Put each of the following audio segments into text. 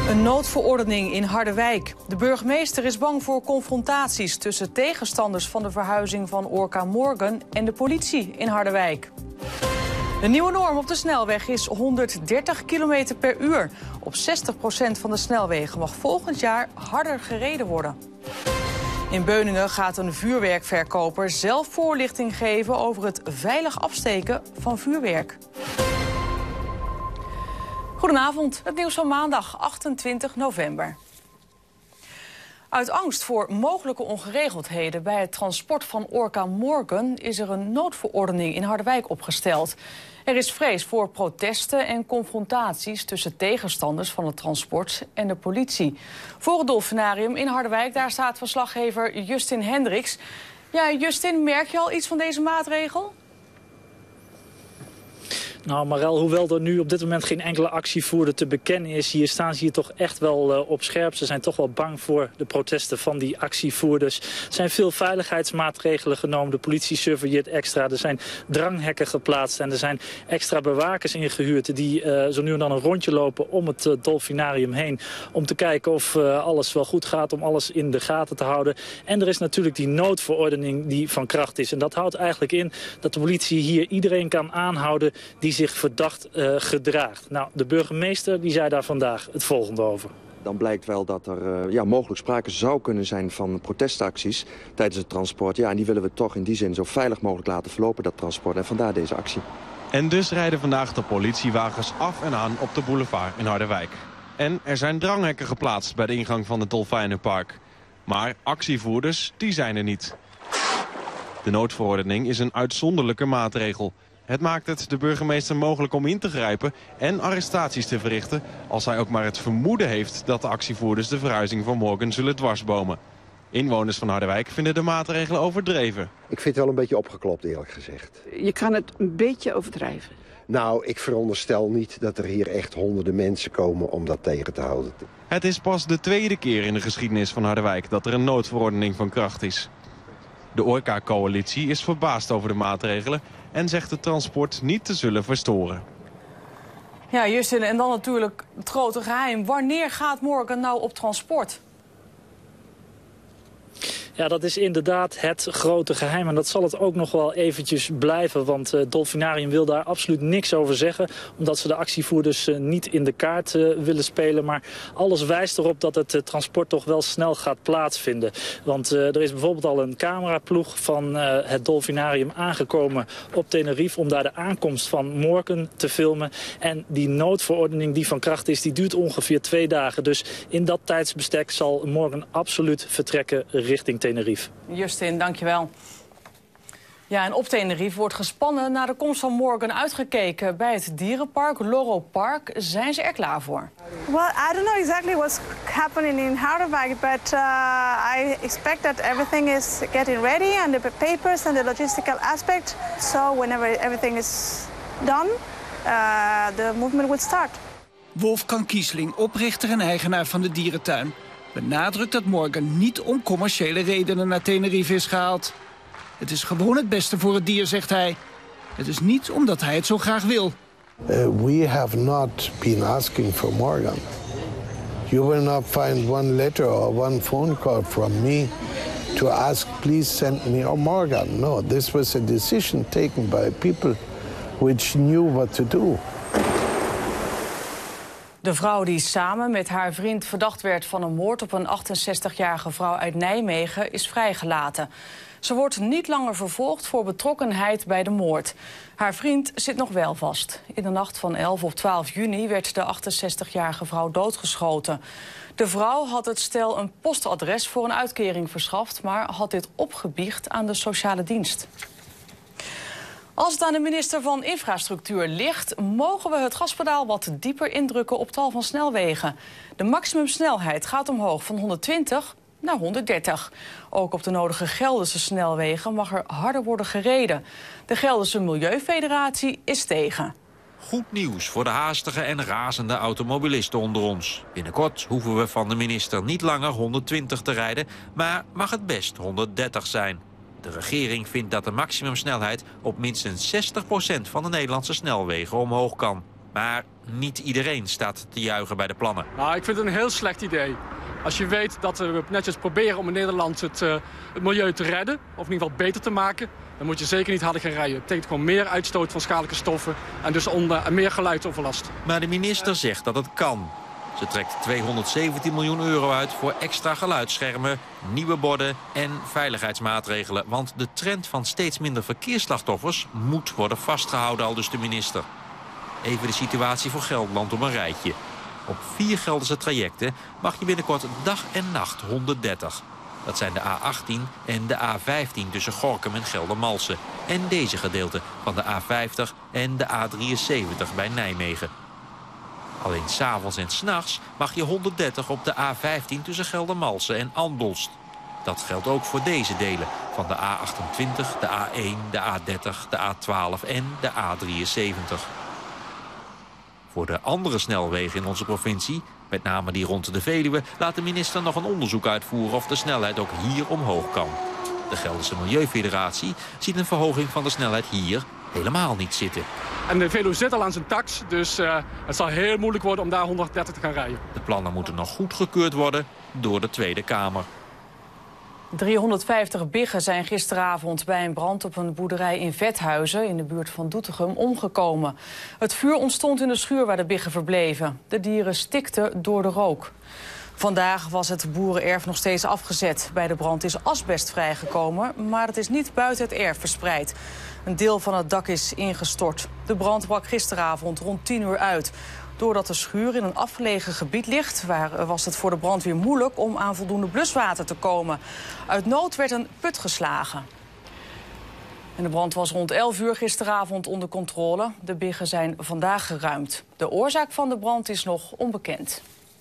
Een noodverordening in Harderwijk. De burgemeester is bang voor confrontaties tussen tegenstanders van de verhuizing van Orca Morgan en de politie in Harderwijk. De nieuwe norm op de snelweg is 130 km per uur. Op 60% van de snelwegen mag volgend jaar harder gereden worden. In Beuningen gaat een vuurwerkverkoper zelf voorlichting geven over het veilig afsteken van vuurwerk. Goedenavond, het nieuws van maandag 28 november. Uit angst voor mogelijke ongeregeldheden bij het transport van Orca Morgan is er een noodverordening in Harderwijk opgesteld. Er is vrees voor protesten en confrontaties tussen tegenstanders van het transport en de politie. Voor het Dolfinarium in Harderwijk, daar staat verslaggever Justin Hendricks. Ja, Justin, merk je al iets van deze maatregel? Nou, Marel, hoewel er nu op dit moment geen enkele actievoerder te bekennen is, hier staan ze hier toch echt wel op scherp. Ze zijn toch wel bang voor de protesten van die actievoerders. Er zijn veel veiligheidsmaatregelen genomen. De politie surveilleert extra. Er zijn dranghekken geplaatst en er zijn extra bewakers ingehuurd die zo nu en dan een rondje lopen om het Dolfinarium heen. Om te kijken of alles wel goed gaat, om alles in de gaten te houden. En er is natuurlijk die noodverordening die van kracht is. En dat houdt eigenlijk in dat de politie hier iedereen kan aanhouden die zich verdacht gedraagt. Nou, de burgemeester die zei daar vandaag het volgende over. Dan blijkt wel dat er mogelijk sprake zou kunnen zijn van protestacties tijdens het transport. Ja, en die willen we toch in die zin zo veilig mogelijk laten verlopen, dat transport. En vandaar deze actie. En dus rijden vandaag de politiewagens af en aan op de boulevard in Harderwijk. En er zijn dranghekken geplaatst bij de ingang van het Dolfijnenpark. Maar actievoerders, die zijn er niet. De noodverordening is een uitzonderlijke maatregel. Het maakt het de burgemeester mogelijk om in te grijpen en arrestaties te verrichten als hij ook maar het vermoeden heeft dat de actievoerders de verhuizing van Morgan zullen dwarsbomen. Inwoners van Harderwijk vinden de maatregelen overdreven. Ik vind het wel een beetje opgeklopt, eerlijk gezegd. Je kan het een beetje overdrijven. Nou, ik veronderstel niet dat er hier echt honderden mensen komen om dat tegen te houden. Het is pas de tweede keer in de geschiedenis van Harderwijk dat er een noodverordening van kracht is. De Orca-coalitie is verbaasd over de maatregelen en zegt het transport niet te zullen verstoren. Ja, Justin, en dan natuurlijk het grote geheim. Wanneer gaat Morgan nou op transport? Ja, dat is inderdaad het grote geheim. En dat zal het ook nog wel eventjes blijven. Want het Dolfinarium wil daar absoluut niks over zeggen. Omdat ze de actievoerders niet in de kaart willen spelen. Maar alles wijst erop dat het transport toch wel snel gaat plaatsvinden. Want er is bijvoorbeeld al een cameraploeg van het Dolfinarium aangekomen op Tenerife. Om daar de aankomst van Morgan te filmen. En die noodverordening die van kracht is, die duurt ongeveer 2 dagen. Dus in dat tijdsbestek zal Morgan absoluut vertrekken richting Tenerife. Justin, dankjewel. Ja, en op Tenerife wordt gespannen naar de komst van Morgan uitgekeken. Bij het dierenpark Loro Park zijn ze er klaar voor. Well, I don't know exactly what's happening in Harderwijk, but I expect that everything is getting ready and the papers and the logistical aspect. So whenever everything is done, the movement will start. Wolfgang Kiesling, oprichter en eigenaar van de dierentuin, benadrukt dat Morgan niet om commerciële redenen naar Tenerife is gehaald. Het is gewoon het beste voor het dier, zegt hij. Het is niet omdat hij het zo graag wil. We have not been asking for Morgan. You will not find one letter or one phone call from me to ask, please send me a Morgan. No, this was a decision taken by people which knew what to do. De vrouw die samen met haar vriend verdacht werd van een moord op een 68-jarige vrouw uit Nijmegen is vrijgelaten. Ze wordt niet langer vervolgd voor betrokkenheid bij de moord. Haar vriend zit nog wel vast. In de nacht van 11 op 12 juni werd de 68-jarige vrouw doodgeschoten. De vrouw had het stel een postadres voor een uitkering verschaft, maar had dit opgebiecht aan de sociale dienst. Als het aan de minister van Infrastructuur ligt, mogen we het gaspedaal wat dieper indrukken op tal van snelwegen. De maximumsnelheid gaat omhoog van 120 naar 130. Ook op de nodige Gelderse snelwegen mag er harder worden gereden. De Gelderse Milieufederatie is tegen. Goed nieuws voor de haastige en razende automobilisten onder ons. Binnenkort hoeven we van de minister niet langer 120 te rijden, maar mag het best 130 zijn. De regering vindt dat de maximumsnelheid op minstens 60% van de Nederlandse snelwegen omhoog kan. Maar niet iedereen staat te juichen bij de plannen. Nou, ik vind het een heel slecht idee. Als je weet dat we netjes proberen om in Nederland het milieu te redden, of in ieder geval beter te maken, dan moet je zeker niet harder gaan rijden. Het betekent gewoon meer uitstoot van schadelijke stoffen en dus meer geluidsoverlast. Maar de minister zegt dat het kan. Ze trekt 217 miljoen euro uit voor extra geluidsschermen, nieuwe borden en veiligheidsmaatregelen. Want de trend van steeds minder verkeersslachtoffers moet worden vastgehouden, aldus de minister. Even de situatie voor Gelderland op een rijtje. Op 4 Gelderse trajecten mag je binnenkort dag en nacht 130. Dat zijn de A18 en de A15 tussen Gorinchem en Geldermalsen. En deze gedeelte van de A50 en de A73 bij Nijmegen. Alleen 's avonds en 's nachts mag je 130 op de A15 tussen Geldermalsen en Andelst. Dat geldt ook voor deze delen van de A28, de A1, de A30, de A12 en de A73. Voor de andere snelwegen in onze provincie, met name die rond de Veluwe, laat de minister nog een onderzoek uitvoeren of de snelheid ook hier omhoog kan. De Gelderse Milieufederatie ziet een verhoging van de snelheid hier helemaal niet zitten. En de Veluwe zit al aan zijn tax, dus het zal heel moeilijk worden om daar 130 te gaan rijden. De plannen moeten nog goedgekeurd worden door de Tweede Kamer. 350 biggen zijn gisteravond bij een brand op een boerderij in Vethuizen in de buurt van Doetinchem omgekomen. Het vuur ontstond in de schuur waar de biggen verbleven. De dieren stikten door de rook. Vandaag was het boerenerf nog steeds afgezet. Bij de brand is asbest vrijgekomen, maar het is niet buiten het erf verspreid. Een deel van het dak is ingestort. De brand brak gisteravond rond 10 uur uit. Doordat de schuur in een afgelegen gebied ligt, was het voor de brandweer moeilijk om aan voldoende bluswater te komen. Uit nood werd een put geslagen. En de brand was rond 11 uur gisteravond onder controle. De biggen zijn vandaag geruimd. De oorzaak van de brand is nog onbekend.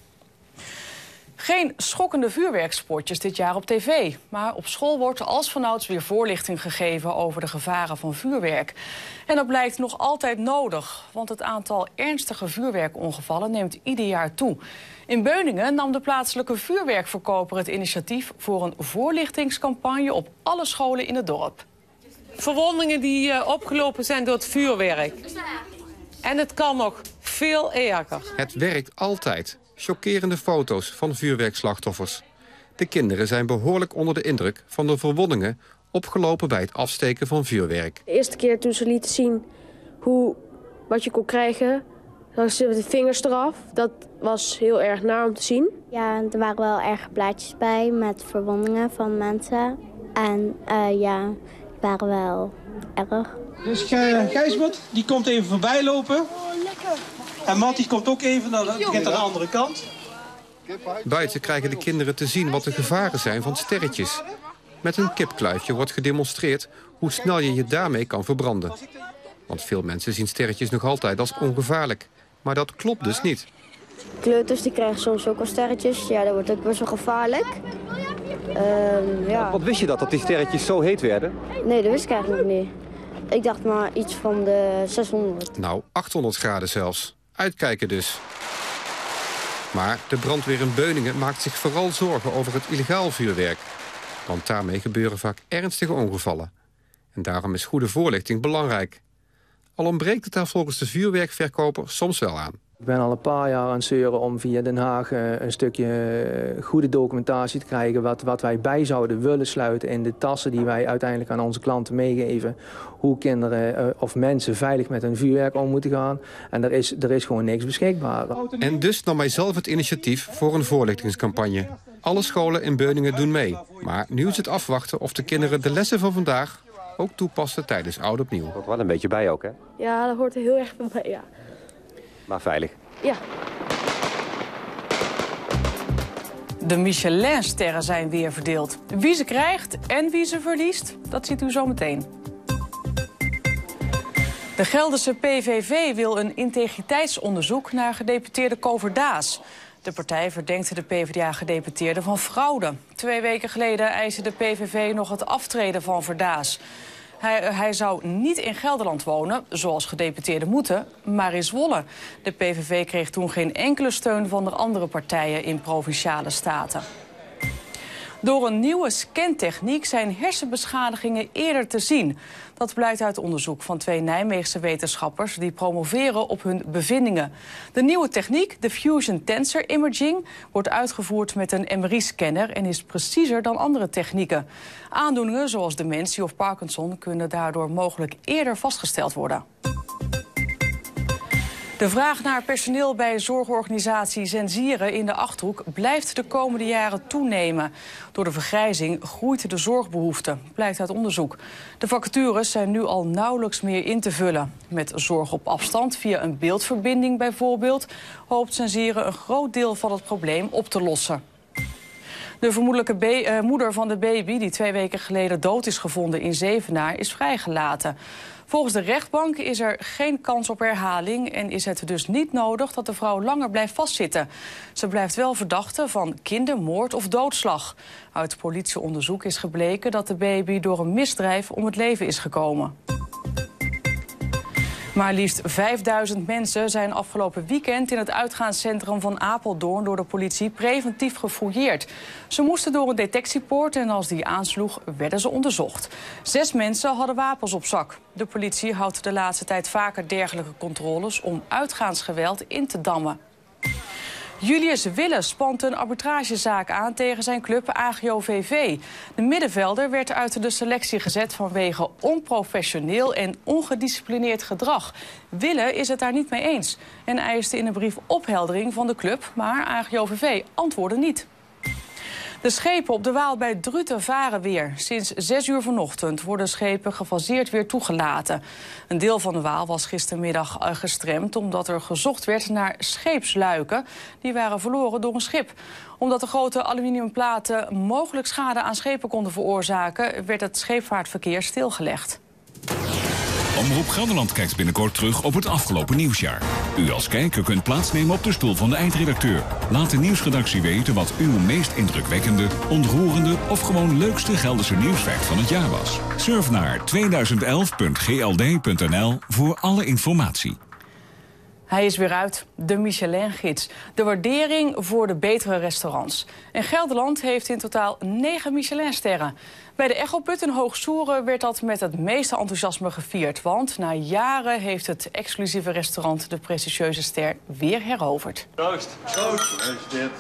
Geen schokkende vuurwerkspotjes dit jaar op tv. Maar op school wordt als vanouds weer voorlichting gegeven over de gevaren van vuurwerk. En dat blijkt nog altijd nodig, want het aantal ernstige vuurwerkongevallen neemt ieder jaar toe. In Beuningen nam de plaatselijke vuurwerkverkoper het initiatief voor een voorlichtingscampagne op alle scholen in het dorp. Verwondingen die opgelopen zijn door het vuurwerk. En het kan nog veel erger. Het werkt altijd. Chockerende foto's van vuurwerkslachtoffers. De kinderen zijn behoorlijk onder de indruk van de verwondingen opgelopen bij het afsteken van vuurwerk. De eerste keer toen ze lieten zien wat je kon krijgen, dan zitten de vingers eraf. Dat was heel erg naar om te zien. Ja, er waren wel erg plaatjes bij met verwondingen van mensen. En ja, die waren wel erg. Dus Gijsbert, die komt even voorbij lopen. Oh, lekker. En Mattie komt ook even aan de andere kant. Buiten krijgen de kinderen te zien wat de gevaren zijn van sterretjes. Met een kipkluifje wordt gedemonstreerd hoe snel je je daarmee kan verbranden. Want veel mensen zien sterretjes nog altijd als ongevaarlijk. Maar dat klopt dus niet. Kleuters die krijgen soms ook wel sterretjes. Ja, dat wordt ook best wel gevaarlijk. Ja. Wat wist je dat die sterretjes zo heet werden? Nee, dat wist ik eigenlijk nog niet. Ik dacht maar iets van de 600. Nou, 800 graden zelfs. Uitkijken dus. Maar de brandweer in Beuningen maakt zich vooral zorgen over het illegaal vuurwerk. Want daarmee gebeuren vaak ernstige ongevallen. En daarom is goede voorlichting belangrijk. Al ontbreekt het daar volgens de vuurwerkverkoper soms wel aan. Ik ben al een paar jaar aan het zeuren om via Den Haag een stukje goede documentatie te krijgen wat wij bij zouden willen sluiten in de tassen die wij uiteindelijk aan onze klanten meegeven. Hoe kinderen of mensen veilig met hun vuurwerk om moeten gaan. En er is gewoon niks beschikbaar. En dus nam hij zelf het initiatief voor een voorlichtingscampagne. Alle scholen in Beuningen doen mee. Maar nu is het afwachten of de kinderen de lessen van vandaag ook toepassen tijdens Oud Opnieuw. Dat hoort wel een beetje bij ook, hè? Ja, dat hoort er heel erg bij, ja. Maar veilig. Ja. De Michelin-sterren zijn weer verdeeld. Wie ze krijgt en wie ze verliest, dat ziet u zo meteen. De Gelderse PVV wil een integriteitsonderzoek naar gedeputeerde Kover-Daas. De partij verdenkt de PvdA-gedeputeerde van fraude. 2 weken geleden eiste de PVV nog het aftreden van Verdaas. Hij zou niet in Gelderland wonen, zoals gedeputeerden moeten, maar in Zwolle. De PVV kreeg toen geen enkele steun van de andere partijen in Provinciale Staten. Door een nieuwe scantechniek zijn hersenbeschadigingen eerder te zien. Dat blijkt uit onderzoek van 2 Nijmeegse wetenschappers die promoveren op hun bevindingen. De nieuwe techniek, de Fusion Tensor Imaging, wordt uitgevoerd met een MRI-scanner en is preciezer dan andere technieken. Aandoeningen zoals dementie of Parkinson kunnen daardoor mogelijk eerder vastgesteld worden. De vraag naar personeel bij zorgorganisatie Zensieren in de Achterhoek blijft de komende jaren toenemen. Door de vergrijzing groeit de zorgbehoefte, blijkt uit onderzoek. De vacatures zijn nu al nauwelijks meer in te vullen. Met zorg op afstand via een beeldverbinding bijvoorbeeld hoopt Zensieren een groot deel van het probleem op te lossen. De vermoedelijke moeder van de baby, die 2 weken geleden dood is gevonden in Zevenaar, is vrijgelaten. Volgens de rechtbank is er geen kans op herhaling en is het dus niet nodig dat de vrouw langer blijft vastzitten. Ze blijft wel verdachte van kindermoord of doodslag. Uit politieonderzoek is gebleken dat de baby door een misdrijf om het leven is gekomen. Maar liefst 5000 mensen zijn afgelopen weekend in het uitgaanscentrum van Apeldoorn door de politie preventief gefouilleerd. Ze moesten door een detectiepoort en als die aansloeg werden ze onderzocht. 6 mensen hadden wapens op zak. De politie houdt de laatste tijd vaker dergelijke controles om uitgaansgeweld in te dammen. Julius Wille spant een arbitragezaak aan tegen zijn club AGO-VV. De middenvelder werd uit de selectie gezet vanwege onprofessioneel en ongedisciplineerd gedrag. Wille is het daar niet mee eens en eiste in een brief opheldering van de club, maar AGO-VV antwoordde niet. De schepen op de Waal bij Druten varen weer. Sinds 6 uur vanochtend worden schepen gefaseerd weer toegelaten. Een deel van de Waal was gistermiddag gestremd omdat er gezocht werd naar scheepsluiken. Die waren verloren door een schip. Omdat de grote aluminiumplaten mogelijk schade aan schepen konden veroorzaken, werd het scheepvaartverkeer stilgelegd. Omroep Gelderland kijkt binnenkort terug op het afgelopen nieuwsjaar. U als kijker kunt plaatsnemen op de stoel van de eindredacteur. Laat de nieuwsredactie weten wat uw meest indrukwekkende, ontroerende of gewoon leukste Gelderse nieuwsfeit van het jaar was. Surf naar 2011.gld.nl voor alle informatie. Hij is weer uit, de Michelin-gids. De waardering voor de betere restaurants. En Gelderland heeft in totaal 9 Michelin-sterren. Bij de Echoput in Hoogsoeren werd dat met het meeste enthousiasme gevierd. Want na jaren heeft het exclusieve restaurant de prestigieuze ster weer heroverd. Proost. Proost.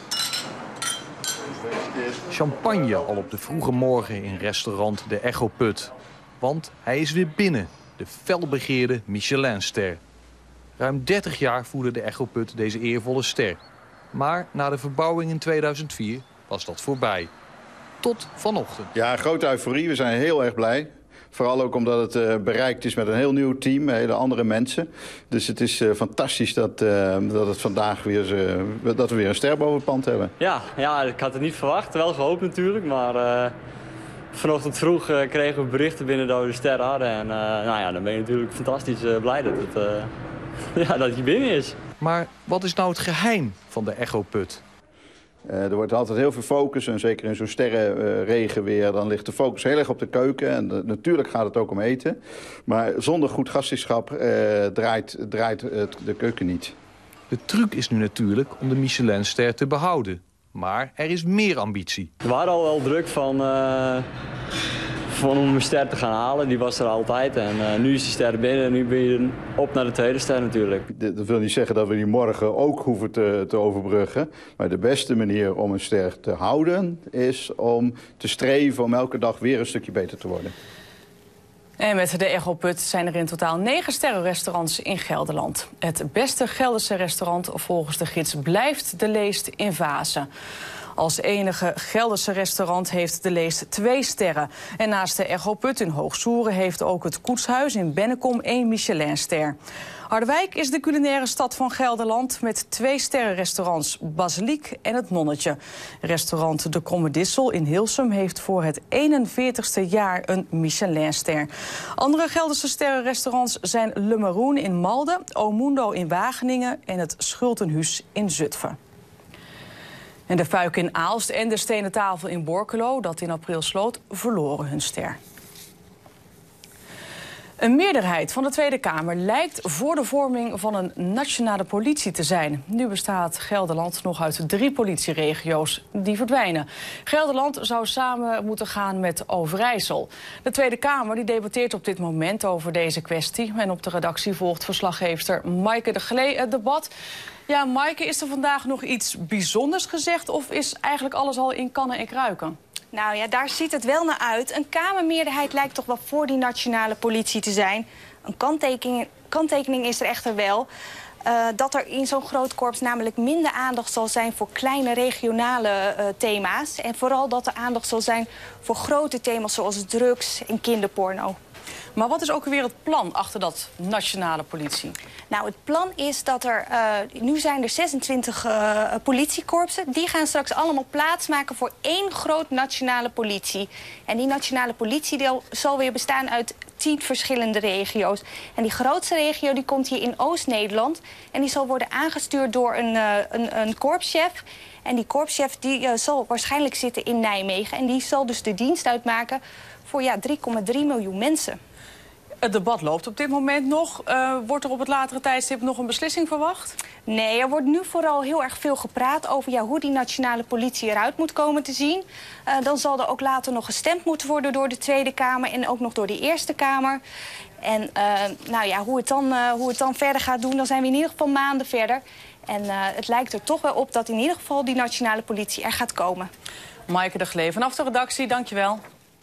Champagne al op de vroege morgen in restaurant de Echoput. Want hij is weer binnen, de felbegeerde Michelin-ster. Ruim 30 jaar voerde de Echoput deze eervolle ster. Maar na de verbouwing in 2004 was dat voorbij. Tot vanochtend. Ja, grote euforie. We zijn heel erg blij. Vooral ook omdat het bereikt is met een heel nieuw team, hele andere mensen. Dus het is fantastisch dat het vandaag weer, dat we weer een ster boven het pand hebben. Ja, ik had het niet verwacht. Wel gehoopt natuurlijk, maar vanochtend vroeg kregen we berichten binnen dat we de ster hadden. En dan ben je natuurlijk fantastisch blij dat dat hij binnen is. Maar wat is nou het geheim van de Echoput? Er wordt altijd heel veel focus en zeker in zo'n sterrenregen weer, dan ligt de focus heel erg op de keuken. En natuurlijk gaat het ook om eten. Maar zonder goed gastschap draait de keuken niet. De truc is nu natuurlijk om de Michelinster te behouden. Maar er is meer ambitie. We waren al wel druk van om een ster te gaan halen. Die was er altijd. En nu is die ster binnen en nu ben je op naar de tweede ster natuurlijk. Dat wil niet zeggen dat we die morgen ook hoeven te overbruggen. Maar de beste manier om een ster te houden is om te streven om elke dag weer een stukje beter te worden. En met de Echoput zijn er in totaal 9 sterrenrestaurants in Gelderland. Het beste Gelderse restaurant volgens de gids blijft de Leest in Vaassen. Als enige Gelderse restaurant heeft de Leest 2 sterren. En naast de Echoput in Hoogsoeren heeft ook het Koetshuis in Bennekom 1 Michelinster. Harderwijk is de culinaire stad van Gelderland met 2 sterrenrestaurants, Basiliek en het Nonnetje. Restaurant De Kromme Dissel in Hilsum heeft voor het 41ste jaar een Michelinster. Andere Gelderse sterrenrestaurants zijn Le Maroon in Malden, Omundo in Wageningen en het Schultenhuis in Zutphen. En de Fuik in Aalst en de Stenen Tafel in Borculo, dat in april sloot, verloren hun ster. Een meerderheid van de Tweede Kamer lijkt voor de vorming van een nationale politie te zijn. Nu bestaat Gelderland nog uit 3 politieregio's die verdwijnen. Gelderland zou samen moeten gaan met Overijssel. De Tweede Kamer die debatteert op dit moment over deze kwestie. En op de redactie volgt verslaggeefster Maaike de Glee het debat. Ja, Maaike, is er vandaag nog iets bijzonders gezegd of is eigenlijk alles al in kannen en kruiken? Nou ja, daar ziet het wel naar uit. Een Kamermeerderheid lijkt toch wel voor die nationale politie te zijn. Een kanttekening is er echter wel. Dat er in zo'n groot korps namelijk minder aandacht zal zijn voor kleine regionale thema's. En vooral dat er aandacht zal zijn voor grote thema's zoals drugs en kinderporno. Maar wat is ook weer het plan achter dat nationale politie? Nou, het plan is dat er... nu zijn er 26 politiekorpsen. Die gaan straks allemaal plaatsmaken voor 1 groot nationale politie. En die nationale politie zal weer bestaan uit 10 verschillende regio's. En die grootste regio die komt hier in Oost-Nederland. En die zal worden aangestuurd door een korpschef. En die korpschef die, zal waarschijnlijk zitten in Nijmegen. En die zal dus de dienst uitmaken voor 3,3 miljoen mensen. Het debat loopt op dit moment nog. Wordt er op het latere tijdstip nog een beslissing verwacht? Nee, er wordt nu vooral heel erg veel gepraat over hoe die nationale politie eruit moet komen te zien. Dan zal er ook later nog gestemd moeten worden door de Tweede Kamer en ook nog door de Eerste Kamer. En hoe het dan verder gaat doen, dan zijn we in ieder geval maanden verder. En het lijkt er toch wel op dat in ieder geval die nationale politie er gaat komen. Maaike de Glee vanaf de redactie, dankjewel.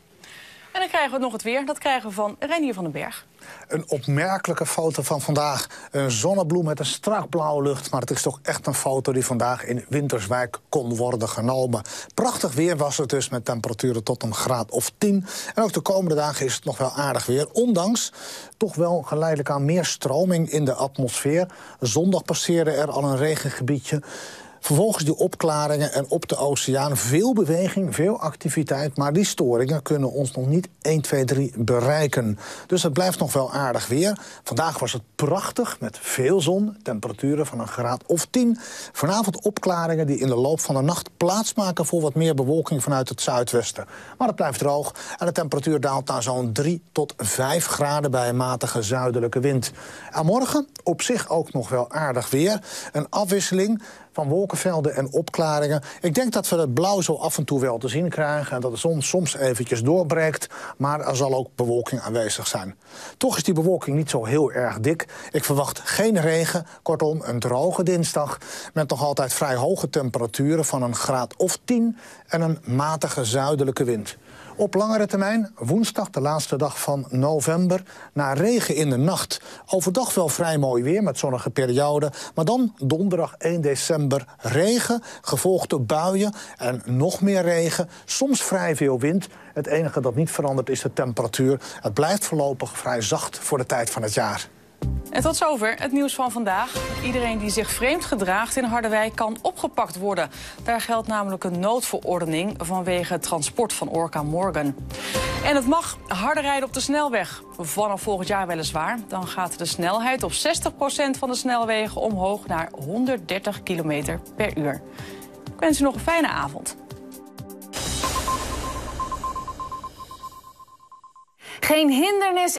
En dan krijgen we nog het weer. Dat krijgen we van Reinier van den Berg. Een opmerkelijke foto van vandaag. Een zonnebloem met een strak blauwe lucht. Maar het is toch echt een foto die vandaag in Winterswijk kon worden genomen. Prachtig weer was het dus met temperaturen tot een graad of 10. En ook de komende dagen is het nog wel aardig weer. Ondanks toch wel geleidelijk aan meer stroming in de atmosfeer. Zondag passeerde er al een regengebiedje. Vervolgens die opklaringen en op de oceaan veel beweging, veel activiteit. Maar die storingen kunnen ons nog niet 1, 2, 3 bereiken. Dus het blijft nog wel aardig weer. Vandaag was het prachtig met veel zon, temperaturen van een graad of 10. Vanavond opklaringen die in de loop van de nacht plaatsmaken voor wat meer bewolking vanuit het zuidwesten. Maar het blijft droog en de temperatuur daalt naar zo'n 3 tot 5 graden bij een matige zuidelijke wind. En morgen op zich ook nog wel aardig weer. Een afwisseling van wolkenvelden en opklaringen. Ik denk dat we het blauw zo af en toe wel te zien krijgen en dat de zon soms eventjes doorbreekt, maar er zal ook bewolking aanwezig zijn. Toch is die bewolking niet zo heel erg dik. Ik verwacht geen regen, kortom een droge dinsdag met nog altijd vrij hoge temperaturen van een graad of 10 en een matige zuidelijke wind. Op langere termijn, woensdag, de laatste dag van november, na regen in de nacht. Overdag wel vrij mooi weer met zonnige perioden. Maar dan donderdag 1 december regen, gevolgd door buien en nog meer regen. Soms vrij veel wind. Het enige dat niet verandert is de temperatuur. Het blijft voorlopig vrij zacht voor de tijd van het jaar. En tot zover het nieuws van vandaag. Iedereen die zich vreemd gedraagt in Harderwijk kan opgepakt worden. Daar geldt namelijk een noodverordening vanwege het transport van Orca Morgan. En het mag harder rijden op de snelweg. Vanaf volgend jaar weliswaar. Dan gaat de snelheid op 60% van de snelwegen omhoog naar 130 km per uur. Ik wens u nog een fijne avond. Geen hindernis